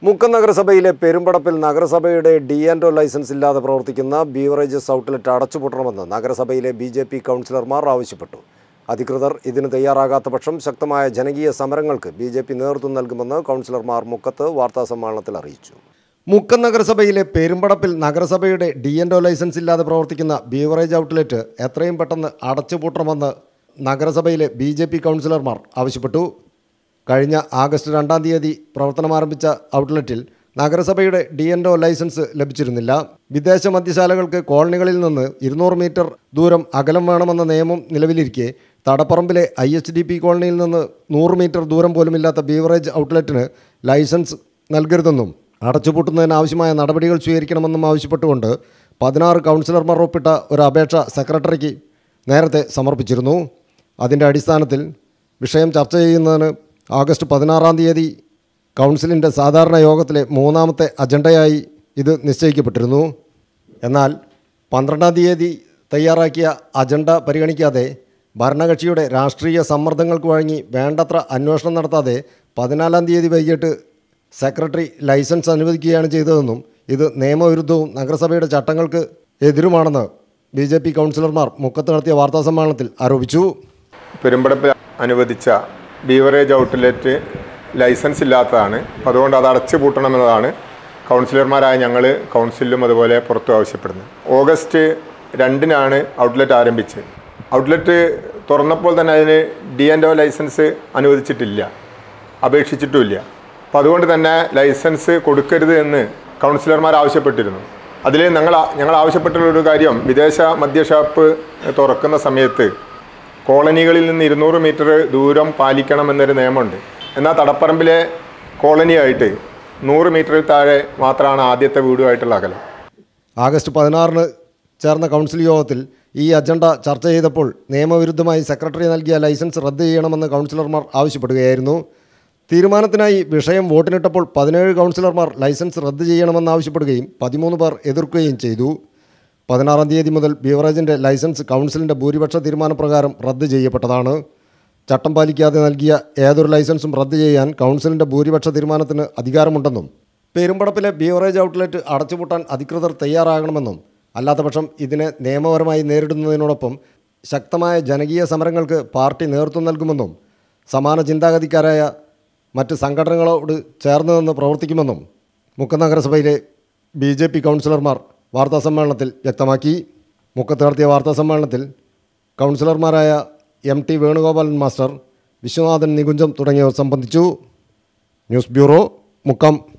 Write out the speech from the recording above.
മുക്കം നഗരസഭയിലെ പെരുമ്പടപ്പിൽ നഗരസഭയുടെ ഡി&ഒ ലൈസൻസ് ഇല്ലാതെ പ്രവർത്തിക്കുന്ന ബീവറേജസ് ഔട്ട്ലെറ്റ് അടച്ചുപൂട്ടണമെന്ന് നഗരസഭയിലെ ബി.ജെ.പി. കൗൺസിലർമാർ ആവശ്യപ്പെട്ടു. അധികൃതർ ഇതിന് തയ്യാറാകാത്ത പക്ഷം ശക്തമായ ജനകീയ സമരങ്ങൾക്ക് ബി.ജെ.പി. നേതൃത്വം നൽകുമെന്ന് കൗൺസിലർമാർ മുക്കത്ത് വാർത്താസമ്മേളനത്തിൽ അറിയിച്ചു. മുക്കം നഗരസഭയിലെ പെരുമ്പടപ്പിൽ നഗരസഭയുടെ ഡി&ഒ ലൈസൻസ് ഇല്ലാതെ പ്രവർത്തിക്കുന്ന ബീവറേജ് ഔട്ട്ലെറ്റ് എത്രയും പെട്ടെന്ന് അടച്ചുപൂട്ടണമെന്ന് നഗരസഭയിലെ ബി.ജെ.പി. കൗൺസിലർമാർ ആവശ്യപ്പെട്ടു. കഴിഞ്ഞ ആഗസ്റ്റ് 2-ാം തീയതി പ്രവർത്തനമാരംഭിച്ച ഔട്ട്ലെറ്റിൽ നഗരസഭയുടെ ഡി&ഒ ലൈസൻസ് ലഭിച്ചിരുന്നില്ല. വിദേശ മദ്യശാലകൾക്ക് കോളനികളിൽ നിന്ന് 200 മീറ്റർ ദൂരം അകലം വേണമെന്ന നിയമം നിലവിലിരിക്കെ തടപ്പറമ്പിലെ IHDP കോളനിയിൽ നിന്ന് 100 മീറ്റർ ദൂരം പോലുമില്ലാത്ത ബീവറേജ് ഔട്ട്ലെറ്റിന് ലൈസൻസ് നൽകരുതെന്നും അടച്ചുപൂട്ടുന്നതിനാവശ്യമായ നടപടികൾ സ്വീകരിക്കണമെന്നും ആവശ്യപ്പെട്ടുകൊണ്ട് 16 കൗൺസിലർമാർ ഒപ്പിട്ട ഒരു അപേക്ഷ സെക്രട്ടറിക്ക് നേരത്തെ സമർപ്പിച്ചിരുന്നു. അതിൻ്റെ അടിസ്ഥാനത്തിൽ വിഷയം ചർച്ച ചെയ്യുന്നതിന് ആഗസ്റ്റ് 16-ാം തീയതി കൗൺസിലിൻ്റെ സാധാരണ യോഗത്തിലെ 3-ാമത്തെ അജണ്ടയായി ഇത് നിശ്ചയിക്കപ്പെട്ടിരുന്നു. എന്നാൽ 12-ാം തീയതി തയ്യാറാക്കിയ അജണ്ട പരിഗണിക്കാതെ ഭരണകക്ഷിയുടെ രാഷ്ട്രീയ സമ്മർദ്ദങ്ങൾക്ക് വഴങ്ങി വേണ്ടത്ര അന്വേഷണം നടത്താതെ 14-ാം തീയതി വൈകിട്ട് സെക്രട്ടറി ലൈസൻസ് അനുവദിക്കുകയാണ് ചെയ്തതെന്നും ഇത് നിയമവിരുദ്ധവും നഗരസഭയുടെ ചട്ടങ്ങൾക്ക് എതിരുമാണെന്ന് ബി.ജെ.പി. കൗൺസിലർമാർ മുക്കത്ത് നടത്തിയ വാർത്താസമ്മേളനത്തിൽ ആരോപിച്ചു. പെരുമ്പടപ്പിൽ അനുവദിച്ച ബീവറേജ് ഔട്ട്ലെറ്റ് ലൈസൻസ് ഇല്ലാത്തതാണ്. അതുകൊണ്ട് അത് അടച്ചു പൂട്ടണമെന്നതാണ് കൗൺസിലർമാരായ ഞങ്ങൾ കൗൺസിലും അതുപോലെ പുറത്തും ആവശ്യപ്പെടുന്നത്. ഓഗസ്റ്റ് 2-നാണ് ഔട്ട്ലെറ്റ് ആരംഭിച്ചത്. ഔട്ട്ലെറ്റ് തുറന്നപ്പോൾ തന്നെ അതിന് ഡി&ഒ ലൈസൻസ് അനുവദിച്ചിട്ടില്ല, അപേക്ഷിച്ചിട്ടുമില്ല. അപ്പോൾ അതുകൊണ്ട് തന്നെ ലൈസൻസ് കൊടുക്കരുത് എന്ന് കൗൺസിലർമാർ ആവശ്യപ്പെട്ടിരുന്നു. അതിൽ ഞങ്ങൾ ആവശ്യപ്പെട്ടുള്ളൊരു കാര്യം, വിദേശ മദ്യഷാപ്പ് തുറക്കുന്ന സമയത്ത് കോളനികളിൽ നിന്ന് 200 മീറ്റർ ദൂരം പാലിക്കണമെന്നൊരു നിയമമുണ്ട്. എന്നാൽ തടപ്പറമ്പിലെ കോളനിയായിട്ട് 100 മീറ്ററിൽ താഴെ മാത്രമാണ് ആദ്യത്തെ വീടുമായിട്ടുള്ള അകലം. ആഗസ്റ്റ് 16-ന് ചേർന്ന കൗൺസിൽ യോഗത്തിൽ ഈ അജണ്ട ചർച്ച ചെയ്തപ്പോൾ നിയമവിരുദ്ധമായി സെക്രട്ടറി നൽകിയ ലൈസൻസ് റദ്ദ് ചെയ്യണമെന്ന് കൗൺസിലർമാർ ആവശ്യപ്പെടുകയായിരുന്നു. തീരുമാനത്തിനായി വിഷയം വോട്ടിനിട്ടപ്പോൾ 17 കൗൺസിലർമാർ ലൈസൻസ് റദ്ദ് ചെയ്യണമെന്നാവശ്യപ്പെടുകയും 13 പേർ എതിർക്കുകയും ചെയ്തു. 16-ാം തീയതി മുതൽ ബീവറേജിൻ്റെ ലൈസൻസ് കൗൺസിലിൻ്റെ ഭൂരിപക്ഷ തീരുമാനപ്രകാരം റദ്ദ് ചെയ്യപ്പെട്ടതാണ്. ചട്ടം പാലിക്കാതെ നൽകിയ ഏതൊരു ലൈസൻസും റദ്ദ് ചെയ്യാൻ കൗൺസിലിൻ്റെ ഭൂരിപക്ഷ തീരുമാനത്തിന് അധികാരമുണ്ടെന്നും പെരുമ്പടപ്പിലെ ബീവറേജ് ഔട്ട്ലെറ്റ് അടച്ചുപൂട്ടാൻ അധികൃതർ തയ്യാറാകണമെന്നും അല്ലാത്തപക്ഷം ഇതിനെ നിയമപരമായി നേരിടുന്നതിനോടൊപ്പം ശക്തമായ ജനകീയ സമരങ്ങൾക്ക് പാർട്ടി നേതൃത്വം നൽകുമെന്നും സമാന ചിന്താഗതിക്കാരായ മറ്റ് സംഘടനകളോട് ചേർന്ന് നിന്ന് പ്രവർത്തിക്കുമെന്നും മുക്കം നഗരസഭയിലെ ബി.ജെ.പി. കൗൺസിലർമാർ വാർത്താസമ്മേളനത്തിൽ വ്യക്തമാക്കി. മുക്കത്ത് നടത്തിയ വാർത്താസമ്മേളനത്തിൽ കൗൺസിലർമാരായ MT വേണുഗോപാലൻ മാസ്റ്റർ, വിശ്വനാഥൻ നികുഞ്ചം തുടങ്ങിയവർ സംബന്ധിച്ചു. News bureau, Mukkam.